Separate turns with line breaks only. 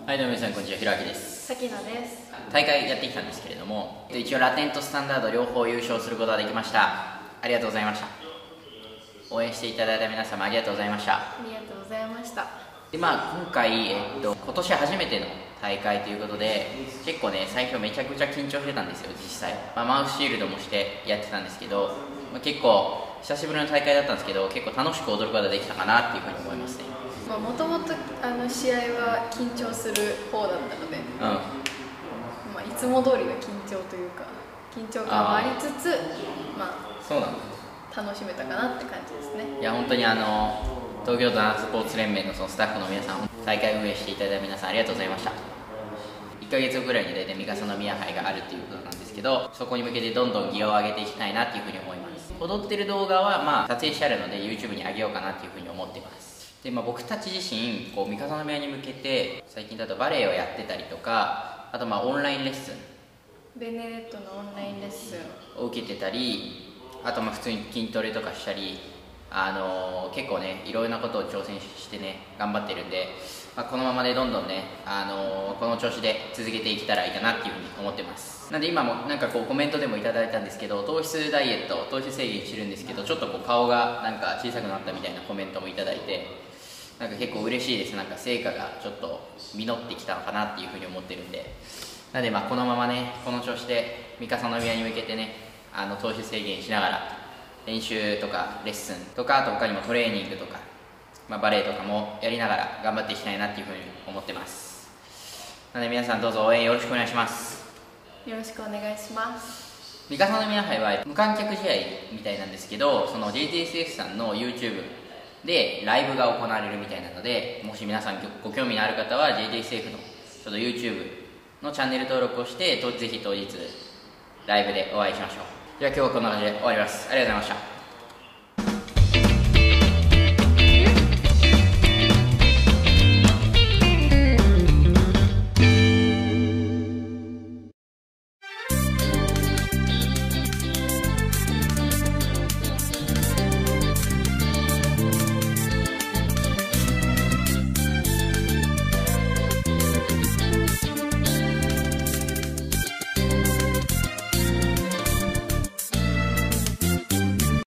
はい、どうも皆さん、こんにちは。ひろあきです。
さきなです。
大会やってきたんですけれども、一応ラテンとスタンダード両方優勝することができました。ありがとうございました。応援していただいた皆様、ありがとうございました。
ありがとうございました。
で、今回、今年初めての大会ということで、結構ね、最初めちゃくちゃ緊張してたんですよ、実際。マウスシールドもしてやってたんですけど、結構、久しぶりの大会だったんですけど、結構楽しく踊ることができたかなっていうふうに思いますね。
もともと試合は緊張する方だったので、いつも通りの緊張というか、緊張感もありつつ、
そうなの
楽しめたかなって感じですね。
いや、本当に東京都ダンススポーツ連盟のそのスタッフの皆さん、大会運営していただいた皆さん、ありがとうございました。1ヶ月後ぐらいに大体三笠宮杯があるということなんですけど、そこに向けてどんどんギアを上げていきたいなっていうふうに思います。踊ってる動画は撮影してあるので YouTube に上げようかなっていうふうに思ってます。で、僕たち自身三笠宮に向けて最近だとバレエをやってたりとか、あとオンラインレッスン
ベネデットのオンラインレッスン
を受けてたり、あと普通に筋トレとかしたり、結構ね、いろいろなことを挑戦してね、頑張ってるんで、このままでどんどんね、この調子で続けていけたらいいかなっていうふうに思ってます。なんで今もコメントでもいただいたんですけど、糖質ダイエット、糖質制限してるんですけど、ちょっと顔が小さくなったみたいなコメントもいただいて、結構嬉しいです。成果がちょっと実ってきたのかなっていうふうに思ってるんで、なんでこのままね、この調子で三笠宮に向けてね、糖質制限しながら練習とかレッスンとか、あと他にもトレーニングとか、バレエとかもやりながら頑張っていきたいなっていうふうに思ってます。なので皆さんどうぞ応援よろしくお願いします。
よろしくお願いします。
三笠宮杯は無観客試合みたいなんですけど、その JTSF さんの YouTube でライブが行われるみたいなので、もし皆さんご興味のある方は JTSF のちょっと YouTube のチャンネル登録をして、ぜひ当日ライブでお会いしましょう。じゃあ今日はこんな感じで終わります。ありがとうございました。